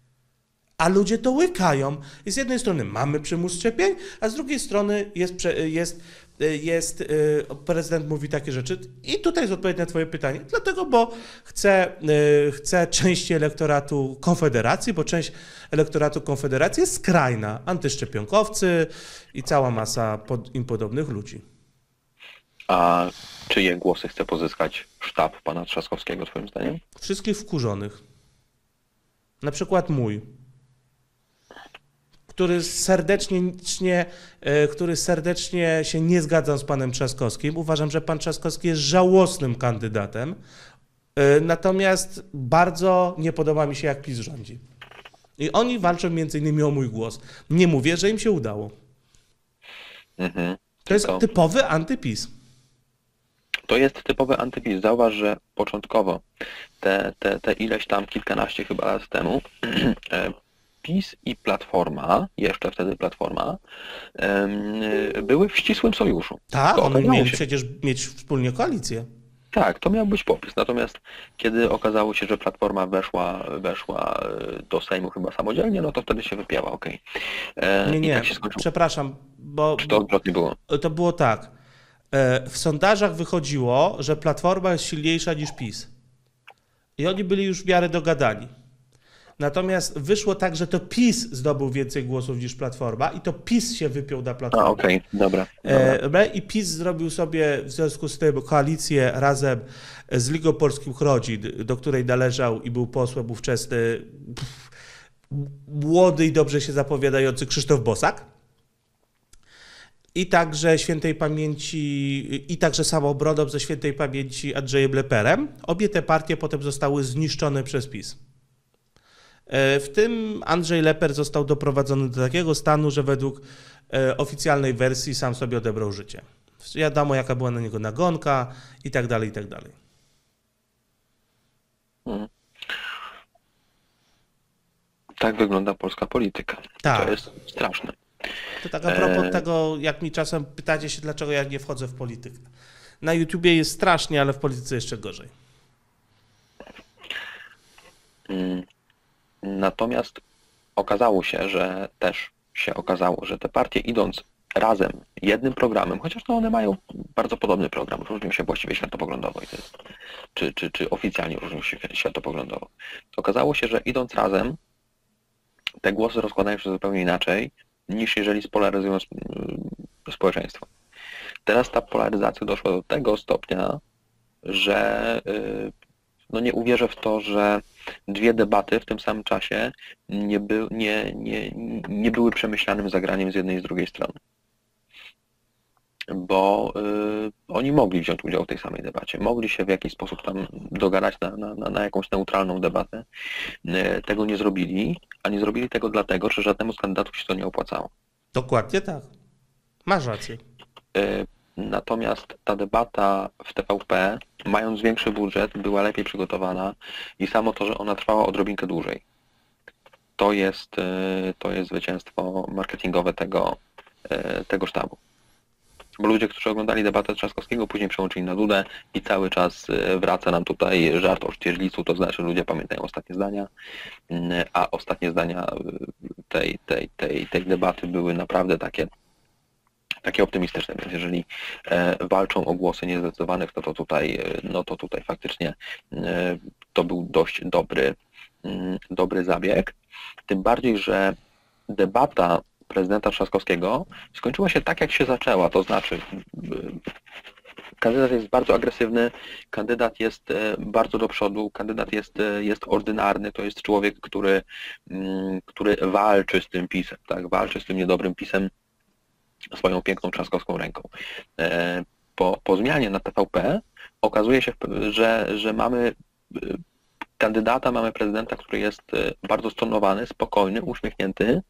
A ludzie to łykają. I z jednej strony mamy przymus szczepień, a z drugiej strony jest, jest, jest prezydent mówi takie rzeczy. I tutaj jest odpowiedź na twoje pytanie. Dlatego, bo chce, chce części elektoratu Konfederacji, bo część elektoratu Konfederacji jest skrajna. Antyszczepionkowcy i cała masa pod, im podobnych ludzi. A czyje głosy chce pozyskać sztab pana Trzaskowskiego, twoim zdaniem? Wszystkich wkurzonych. Na przykład mój. Który serdecznie, który serdecznie się nie zgadzam z panem Trzaskowskim. Uważam, że pan Trzaskowski jest żałosnym kandydatem. Natomiast bardzo nie podoba mi się, jak PiS rządzi. I oni walczą między innymi o mój głos. Nie mówię, że im się udało. Mhm. To jest Tylko typowy antypis. to jest typowy antypis. Zauważ, że początkowo te, te, te ileś tam kilkanaście chyba lat temu e, PiS i Platforma, jeszcze wtedy Platforma, em, były w ścisłym sojuszu. Tak, Tylko oni okazało mieli się, przecież mieć wspólnie koalicję. tak, to miał być popis. Natomiast kiedy okazało się, że Platforma weszła, weszła e, do Sejmu chyba samodzielnie, no to wtedy się wypięła, okej. E, Nie, I nie, tak się skończyło. przepraszam, bo Czy to odwrotnie było? to było tak. E, W sondażach wychodziło, że Platforma jest silniejsza niż PiS. I oni byli już w miarę dogadani. Natomiast wyszło tak, że to PiS zdobył więcej głosów niż Platforma i to PiS się wypiął na A, Platformę. okej, dobra. dobra. E, I PiS zrobił sobie w związku z tym koalicję razem z Ligą Polskich Rodzin, do której należał i był posłem ówczesny pff, młody i dobrze się zapowiadający Krzysztof Bosak. I także świętej pamięci, i także Samoobroną ze świętej pamięci Andrzejem Leperem. Obie te partie potem zostały zniszczone przez PiS. W tym Andrzej Leper został doprowadzony do takiego stanu, że według oficjalnej wersji sam sobie odebrał życie. Wiadomo, jaka była na niego nagonka i tak dalej, i tak dalej. Hmm. Tak wygląda polska polityka. Tak. To jest straszne. To tak a propos E... tego, jak mi czasem pytacie się, dlaczego ja nie wchodzę w politykę. Na YouTubie jest strasznie, ale w polityce jeszcze gorzej. Hmm. Natomiast okazało się, że też się okazało, że te partie idąc razem, jednym programem, chociaż no one mają bardzo podobny program, różnią się właściwie światopoglądowo, i to jest, czy, czy, czy oficjalnie różnią się światopoglądowo. Okazało się, że idąc razem, te głosy rozkładają się zupełnie inaczej, niż jeżeli spolaryzują społeczeństwo. Teraz ta polaryzacja doszła do tego stopnia, że no nie uwierzę w to, że dwie debaty w tym samym czasie nie, by, nie, nie, nie były przemyślanym zagraniem z jednej i z drugiej strony. Bo y, oni mogli wziąć udział w tej samej debacie, mogli się w jakiś sposób tam dogadać na, na, na jakąś neutralną debatę. Y, tego nie zrobili, a nie zrobili tego dlatego, że żadnemu z kandydatów się to nie opłacało. Dokładnie tak. Masz rację. Y, Natomiast ta debata w T V P, mając większy budżet, była lepiej przygotowana i samo to, że ona trwała odrobinkę dłużej, to jest, to jest zwycięstwo marketingowe tego, tego sztabu. Bo ludzie, którzy oglądali debatę Trzaskowskiego, później przełączyli na Dudę i cały czas wraca nam tutaj żart o ścieżlicu, to znaczy ludzie pamiętają ostatnie zdania, a ostatnie zdania tej, tej, tej, tej debaty były naprawdę takie takie optymistyczne, więc jeżeli e, walczą o głosy niezdecydowanych, no to tutaj, no to tutaj faktycznie e, to był dość dobry, m, dobry zabieg. Tym bardziej, że debata prezydenta Trzaskowskiego skończyła się tak, jak się zaczęła, to znaczy e, kandydat jest bardzo agresywny, kandydat jest e, bardzo do przodu, kandydat jest, e, jest ordynarny, to jest człowiek, który, m, który walczy z tym PiS-em, tak, walczy z tym niedobrym PiS-em swoją piękną trzaskowską ręką. Po, po zmianie na T V P okazuje się, że, że mamy kandydata, mamy prezydenta, który jest bardzo stonowany, spokojny, uśmiechnięty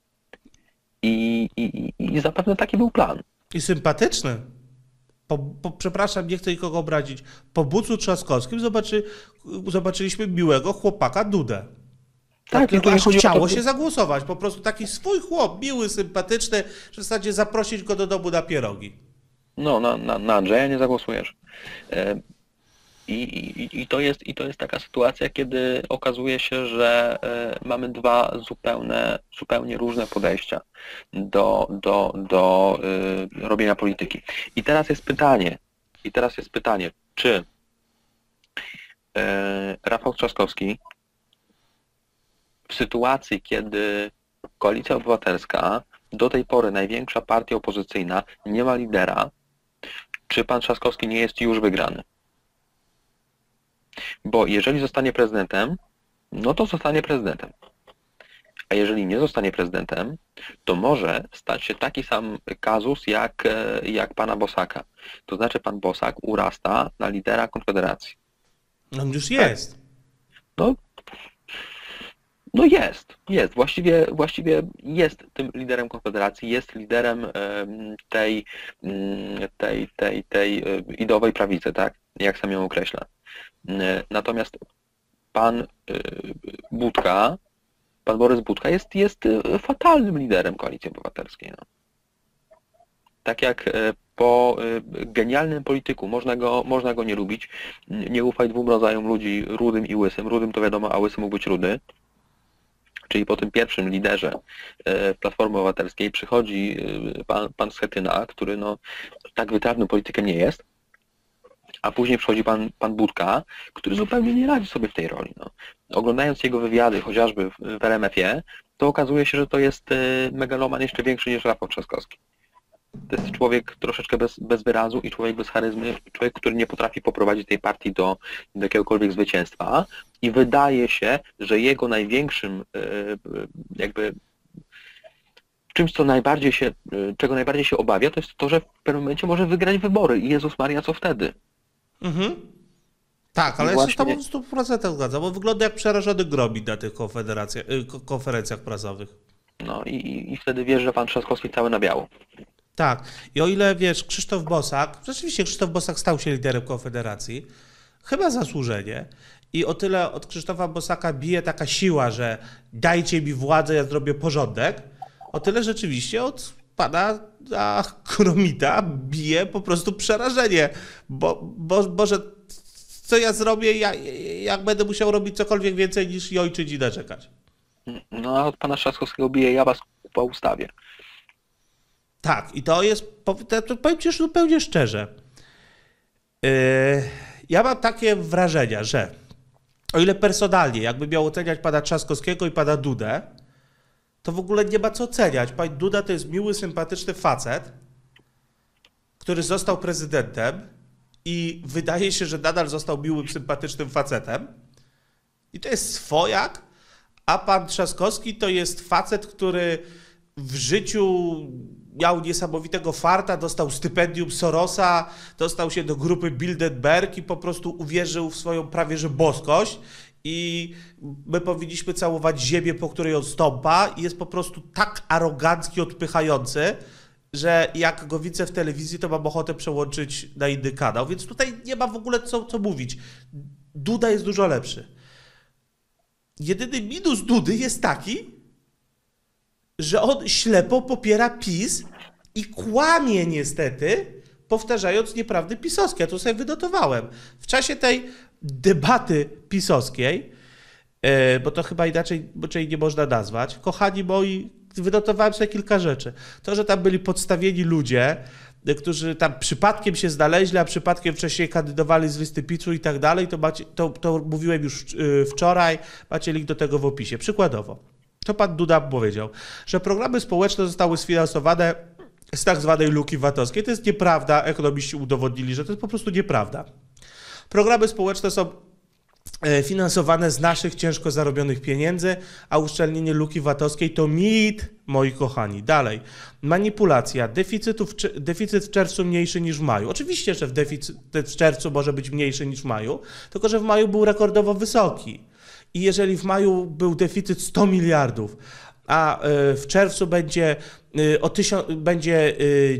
i, i, i zapewne taki był plan. I sympatyczny. Po, po, przepraszam, nie chcę nikogo obrazić. Po bucu trzaskowskim zobaczy, zobaczyliśmy miłego chłopaka Dudę. Tak, tak aż chciało to... się zagłosować. Po prostu taki swój chłop, miły, sympatyczny, w zasadzie zaprosić go do domu na pierogi. No, na, na, na Andrzeja nie zagłosujesz. I, i, i, to jest, I to jest taka sytuacja, kiedy okazuje się, że mamy dwa zupełne, zupełnie różne podejścia do, do, do y, robienia polityki. I teraz jest pytanie, i teraz jest pytanie, czy y, Rafał Trzaskowski w sytuacji, kiedy Koalicja Obywatelska, do tej pory największa partia opozycyjna, nie ma lidera, czy pan Trzaskowski nie jest już wygrany? Bo jeżeli zostanie prezydentem, no to zostanie prezydentem. A jeżeli nie zostanie prezydentem, to może stać się taki sam kazus jak, jak pana Bosaka. To znaczy pan Bosak urasta na lidera Konfederacji. On już jest. No, No jest, jest. Właściwie, właściwie jest tym liderem Konfederacji, jest liderem em, tej, mm, tej, tej, tej e, ideowej prawicy, tak? Jak sam ją określa. E, Natomiast pan e, Budka, pan Borys Budka jest, jest e, fatalnym liderem Koalicji Obywatelskiej. No. Tak jak e, po e, genialnym polityku, można go, można go nie lubić. Nie ufaj dwóm rodzajom ludzi, rudym i łysym. Rudym to wiadomo, a łysy mógł być rudy. Czyli po tym pierwszym liderze e, Platformy Obywatelskiej przychodzi e, pan, pan Schetyna, który no, tak wytrawnym politykiem nie jest, a później przychodzi pan, pan Budka, który zupełnie nie radzi sobie w tej roli. No. Oglądając jego wywiady, chociażby w, w R M F ie, to okazuje się, że to jest e, megaloman jeszcze większy niż Rafał Trzaskowski. To jest człowiek troszeczkę bez, bez wyrazu i człowiek bez charyzmy, człowiek, który nie potrafi poprowadzić tej partii do, do jakiegokolwiek zwycięstwa i wydaje się, że jego największym e, jakby czymś, co najbardziej się, czego najbardziej się obawia, to jest to, że w pewnym momencie może wygrać wybory i Jezus Maria, co wtedy? Mhm. Tak, ale I ja się z właśnie- tobą w stu procentach zgadzam, bo wygląda jak przerażony grobik na tych konfederacjach, y, ko- konferencjach prasowych. No i, i- i wtedy wiesz, że pan Trzaskowski cały na biało. Tak. I o ile, wiesz, Krzysztof Bosak, rzeczywiście Krzysztof Bosak stał się liderem Konfederacji, chyba zasłużenie, i o tyle od Krzysztofa Bosaka bije taka siła, że dajcie mi władzę, ja zrobię porządek, o tyle rzeczywiście od pana a, Kromita bije po prostu przerażenie, bo, bo, bo że co ja zrobię, ja, jak będę musiał robić cokolwiek więcej niż jojczyć i narzekać. No a od pana Trzaskowskiego bije ja was po ustawie. Tak, i to jest, po- to- to powiem ci zupełnie szczerze, yy, ja mam takie wrażenia, że o ile personalnie, jakby miał oceniać pana Trzaskowskiego i pana Dudę, to w ogóle nie ma co oceniać. Pan Duda to jest miły, sympatyczny facet, który został prezydentem i wydaje się, że nadal został miłym, sympatycznym facetem. I to jest swojak, a pan Trzaskowski to jest facet, który w życiu miał niesamowitego farta, dostał stypendium Sorosa, dostał się do grupy Bilderberg i po prostu uwierzył w swoją prawie że boskość i my powinniśmy całować ziemię, po której on stąpa i jest po prostu tak arogancki, odpychający, że jak go widzę w telewizji, to mam ochotę przełączyć na inny kanał, więc tutaj nie ma w ogóle co, co mówić. Duda jest dużo lepszy. Jedyny minus Dudy jest taki, że on ślepo popiera PiS i kłamie niestety, powtarzając nieprawdy pisowskie. Ja to sobie wynotowałem. W czasie tej debaty pisowskiej, yy, bo to chyba inaczej, inaczej nie można nazwać, kochani moi, wynotowałem sobie kilka rzeczy. To, że tam byli podstawieni ludzie, którzy tam przypadkiem się znaleźli, a przypadkiem wcześniej kandydowali z listy PiS-u i tak dalej, to, macie, to, to mówiłem już yy, wczoraj, macie link do tego w opisie. Przykładowo. To pan Duda powiedział, że programy społeczne zostały sfinansowane z tak zwanej luki VAT-owskiej. To jest nieprawda, ekonomiści udowodnili, że to jest po prostu nieprawda. Programy społeczne są e, finansowane z naszych ciężko zarobionych pieniędzy, a uszczelnienie luki VAT-owskiej to mit, moi kochani. Dalej, manipulacja, deficytu w, czer- deficyt w czerwcu mniejszy niż w maju. Oczywiście, że w deficyt w czerwcu może być mniejszy niż w maju, tylko że w maju był rekordowo wysoki. I jeżeli w maju był deficyt sto miliardów, a w czerwcu będzie, o tysiąc, będzie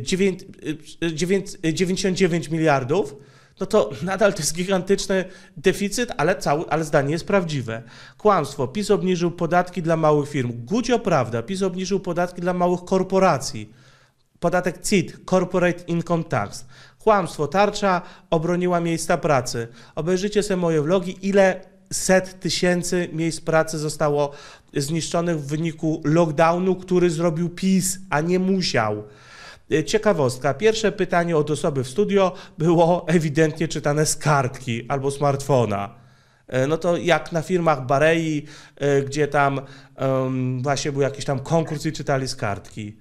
dziewięćdziesiąt dziewięć miliardów, no to nadal to jest gigantyczny deficyt, ale, cały, ale zdanie jest prawdziwe. Kłamstwo. PiS obniżył podatki dla małych firm. Gucio prawda. PiS obniżył podatki dla małych korporacji. Podatek C I T, Corporate Income Tax. Kłamstwo. Tarcza obroniła miejsca pracy. Obejrzyjcie sobie moje vlogi, ile set tysięcy miejsc pracy zostało zniszczonych w wyniku lockdownu, który zrobił PiS, a nie musiał. Ciekawostka. Pierwsze pytanie od osoby w studio było ewidentnie czytane z kartki albo smartfona. No to jak na firmach Barei, gdzie tam um, właśnie był jakiś tam konkurs i czytali z kartki.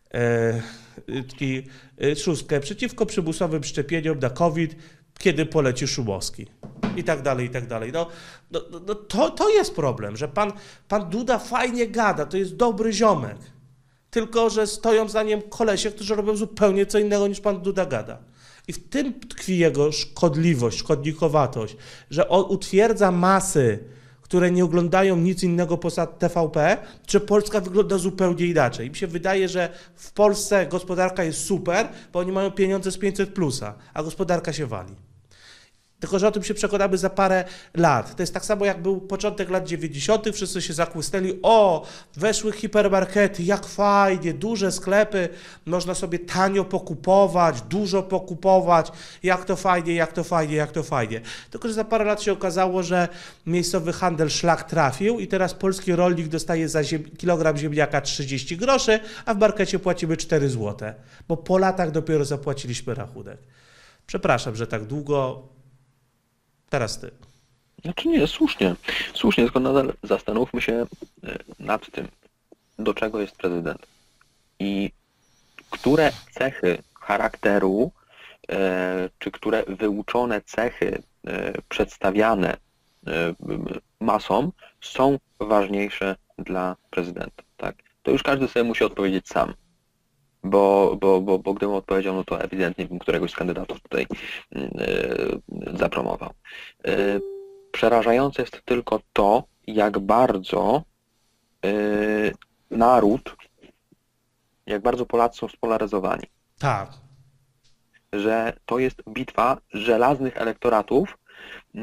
Taki szóstkę. Przeciwko przymusowym szczepieniom na COVID, kiedy poleci Szumowski. I tak dalej, i tak dalej. No, no, no to, to jest problem, że pan, pan Duda fajnie gada, to jest dobry ziomek. Tylko że stoją za nim kolesie, którzy robią zupełnie co innego niż pan Duda gada. I w tym tkwi jego szkodliwość, szkodnikowatość, że on utwierdza masy, które nie oglądają nic innego poza T V P, że Polska wygląda zupełnie inaczej. Mi się wydaje, że w Polsce gospodarka jest super, bo oni mają pieniądze z pięćset plusa, a gospodarka się wali. Tylko że o tym się przekonamy za parę lat. To jest tak samo jak był początek lat dziewięćdziesiątych. Wszyscy się zakłysnęli, o, weszły hipermarkety, jak fajnie, duże sklepy, można sobie tanio pokupować, dużo pokupować, jak to fajnie, jak to fajnie, jak to fajnie. Tylko że za parę lat się okazało, że miejscowy handel szlak trafił i teraz polski rolnik dostaje za ziem kilogram ziemniaka trzydzieści groszy, a w markecie płacimy cztery złote, bo po latach dopiero zapłaciliśmy rachunek. Przepraszam, że tak długo. Teraz ty. Znaczy nie, słusznie. Słusznie, tylko nadal zastanówmy się nad tym, do czego jest prezydent i które cechy charakteru, czy które wyuczone cechy przedstawiane masom są ważniejsze dla prezydenta. Tak? To już każdy sobie musi odpowiedzieć sam. Bo, bo, bo, bo gdybym odpowiedział, no to ewidentnie bym któregoś z kandydatów tutaj yy, zapromował. Yy, przerażające jest tylko to, jak bardzo yy, naród, jak bardzo Polacy są spolaryzowani. Tak. Że to jest bitwa żelaznych elektoratów yy,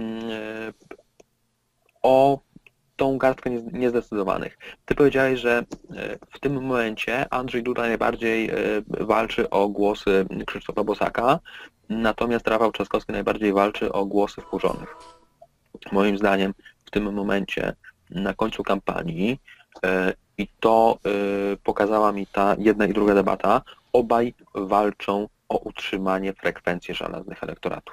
o tą garstkę niezdecydowanych. Ty powiedziałeś, że w tym momencie Andrzej Duda najbardziej walczy o głosy Krzysztofa Bosaka, natomiast Rafał Trzaskowski najbardziej walczy o głosy wkurzonych. Moim zdaniem w tym momencie na końcu kampanii, i to pokazała mi ta jedna i druga debata, obaj walczą o utrzymanie frekwencji żelaznych elektoratów.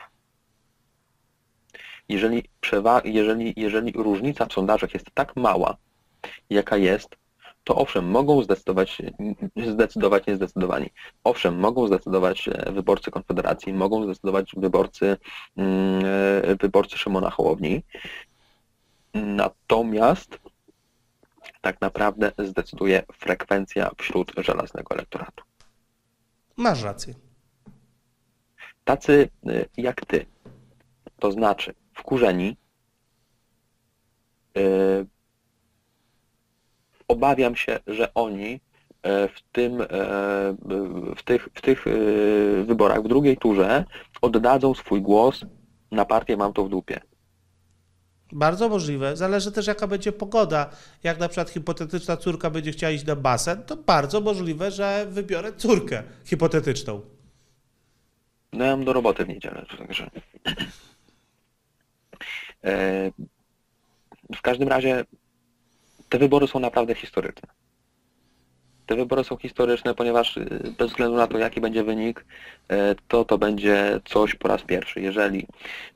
Jeżeli, przewa- jeżeli, jeżeli różnica w sondażach jest tak mała, jaka jest, to owszem, mogą zdecydować, zdecydować niezdecydowani. Owszem, mogą zdecydować wyborcy Konfederacji, mogą zdecydować wyborcy, wyborcy Szymona Hołowni. Natomiast tak naprawdę zdecyduje frekwencja wśród żelaznego elektoratu. Masz rację. Tacy jak ty, to znaczy wkurzeni, yy, obawiam się, że oni w tym, w tych, w tych wyborach, w drugiej turze oddadzą swój głos na partię Mam to w dupie. Bardzo możliwe. Zależy też, jaka będzie pogoda. Jak na przykład hipotetyczna córka będzie chciała iść na basen, to bardzo możliwe, że wybiorę córkę hipotetyczną. No ja mam do roboty w niedzielę, także... W każdym razie te wybory są naprawdę historyczne. Te wybory są historyczne, ponieważ bez względu na to, jaki będzie wynik, to to będzie coś po raz pierwszy. Jeżeli,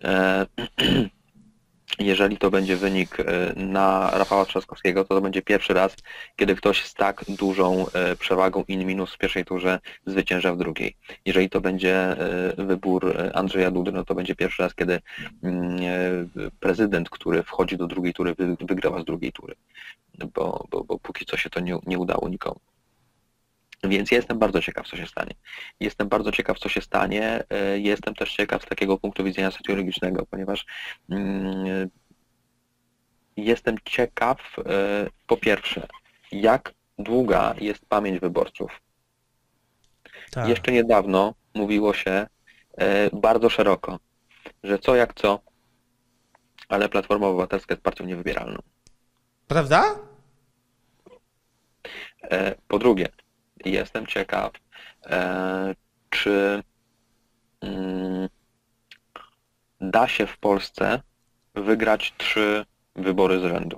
jeżeli to będzie wynik na Rafała Trzaskowskiego, to to będzie pierwszy raz, kiedy ktoś z tak dużą przewagą in minus w pierwszej turze zwycięża w drugiej. Jeżeli to będzie wybór Andrzeja Dudy, no to będzie pierwszy raz, kiedy prezydent, który wchodzi do drugiej tury, wygrywa z drugiej tury. Bo, bo, bo póki co się to nie, nie udało nikomu. Więc jestem bardzo ciekaw, co się stanie. Jestem bardzo ciekaw, co się stanie. Jestem też ciekaw z takiego punktu widzenia socjologicznego, ponieważ mm, jestem ciekaw, po pierwsze, jak długa jest pamięć wyborców. Tak. Jeszcze niedawno mówiło się bardzo szeroko, że co jak co, ale Platforma Obywatelska jest partią niewybieralną. Prawda? Po drugie, jestem ciekaw, czy da się w Polsce wygrać trzy wybory z rzędu.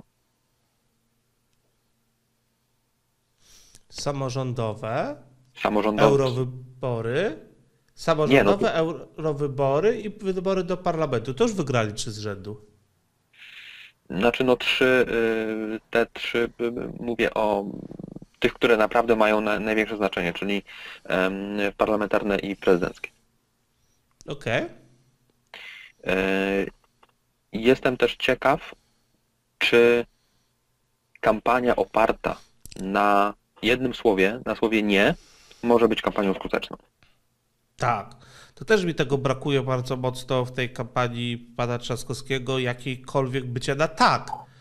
Samorządowe, Samorządowe. eurowybory, samorządowe, Nie, no to... eurowybory i wybory do parlamentu. To już wygrali trzy z rzędu. Znaczy no trzy, te trzy, mówię o tych, które naprawdę mają na, największe znaczenie, czyli parlamentarne i prezydenckie. Okej. Okay. Jestem też ciekaw, czy kampania oparta na jednym słowie, na słowie nie, może być kampanią skuteczną. Tak. To też mi tego brakuje bardzo mocno w tej kampanii pana Trzaskowskiego, jakiejkolwiek bycia na tak.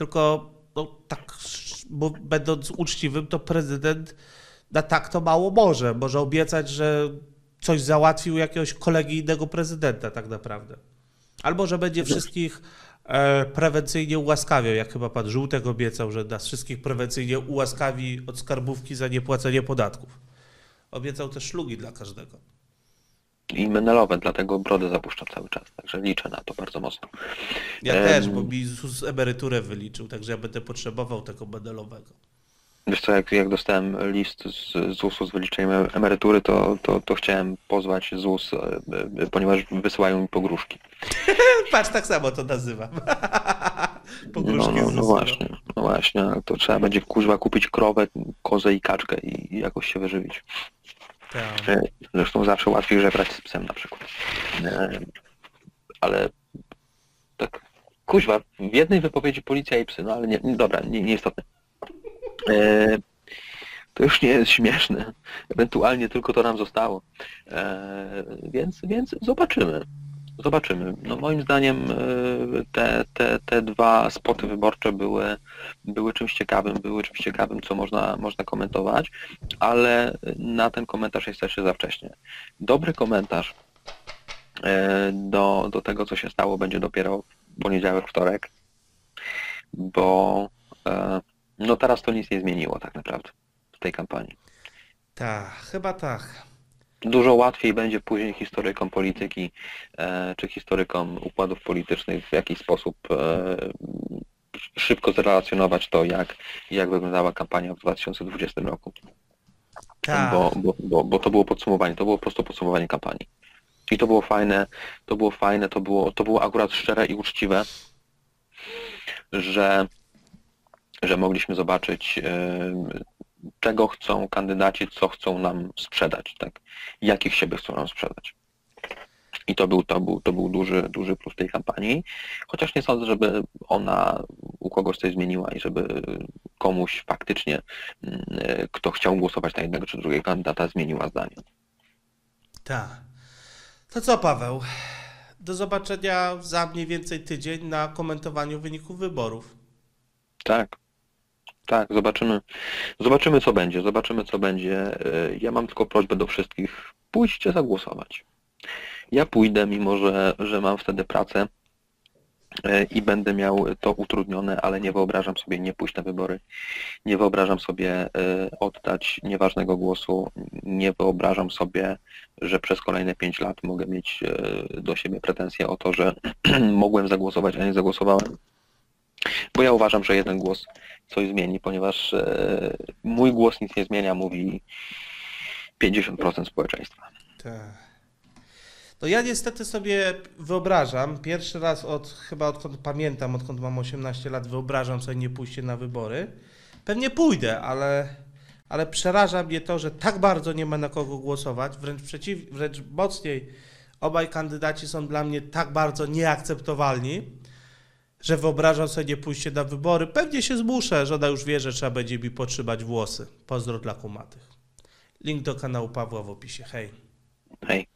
tylko no, tak, bo będąc uczciwym, to prezydent na tak to mało może. Może obiecać, że coś załatwił jakiegoś kolegi innego prezydenta tak naprawdę. Albo, że będzie wszystkich e, prewencyjnie ułaskawiał, jak chyba pan Żółtek obiecał, że nas wszystkich prewencyjnie ułaskawi od skarbówki za niepłacenie podatków. Obiecał też szlugi dla każdego. I menelowe, dlatego brodę zapuszczam cały czas, także liczę na to bardzo mocno. Ja Em, też, bo mi ZUS emeryturę wyliczył, także ja będę potrzebował tego menelowego. Wiesz co, jak, jak dostałem list z zusu z wyliczeniem emerytury, to, to, to chciałem pozwać ZUS, e, e, ponieważ wysyłają mi pogróżki. Patrz, tak samo to nazywam. No, Pogróżki no, z no ZUS-u, właśnie, no właśnie, ale to trzeba będzie kuźwa kupić krowę, kozę i kaczkę i, i jakoś się wyżywić. Tak. E, Zresztą zawsze łatwiej żebrać z psem na przykład. E, Ale tak, kuźwa, w jednej wypowiedzi policja i psy, no ale nie, nie dobra, nie, nieistotne. E, To już nie jest śmieszne. Ewentualnie tylko to nam zostało. E, więc, więc zobaczymy. Zobaczymy. No moim zdaniem e, te, te, te dwa spoty wyborcze były, były czymś ciekawym, były czymś ciekawym, co można, można komentować, ale na ten komentarz jest jeszcze za wcześnie. Dobry komentarz e, do, do tego, co się stało, będzie dopiero w poniedziałek, wtorek, bo e, no teraz to nic nie zmieniło tak naprawdę w tej kampanii. Tak, chyba tak. Dużo łatwiej będzie później historykom polityki e, czy historykom układów politycznych w jakiś sposób e, szybko zrelacjonować to, jak, jak wyglądała kampania w dwa tysiące dwudziestym roku. Tak. Bo, bo, bo, bo to było podsumowanie, to było po prostu podsumowanie kampanii. I to było fajne, to było fajne, to było, to było akurat szczere i uczciwe, że, że mogliśmy zobaczyć, e, czego chcą kandydaci, co chcą nam sprzedać, tak? Jakich siebie chcą nam sprzedać. I to był, to był, to był duży, duży plus tej kampanii, chociaż nie sądzę, żeby ona u kogoś coś zmieniła i żeby komuś faktycznie, kto chciał głosować na jednego czy drugiego kandydata, zmieniła zdanie. Tak. To co, Paweł? Do zobaczenia za mniej więcej tydzień na komentowaniu wyników wyborów. Tak. Tak, zobaczymy, zobaczymy co będzie, zobaczymy co będzie. Ja mam tylko prośbę do wszystkich, pójdźcie zagłosować. Ja pójdę, mimo że, że mam wtedy pracę i będę miał to utrudnione, ale nie wyobrażam sobie nie pójść na wybory. Nie wyobrażam sobie oddać nieważnego głosu. Nie wyobrażam sobie, że przez kolejne pięć lat mogę mieć do siebie pretensje o to, że mogłem zagłosować, a nie zagłosowałem. Bo ja uważam, że jeden głos coś zmieni, ponieważ e, mój głos nic nie zmienia, mówi pięćdziesiąt procent społeczeństwa. Tak. No ja niestety sobie wyobrażam, pierwszy raz od, chyba odkąd pamiętam, odkąd mam osiemnaście lat, wyobrażam sobie nie pójście na wybory. Pewnie pójdę, ale, ale przeraża mnie to, że tak bardzo nie ma na kogo głosować, wręcz przeciw, wręcz mocniej, obaj kandydaci są dla mnie tak bardzo nieakceptowalni, że wyobrażam sobie nie pójście na wybory. Pewnie się zmuszę, żona już wie, że trzeba będzie mi potrzymać włosy. Pozdro dla kumatych. Link do kanału Pawła w opisie. Hej. Hej.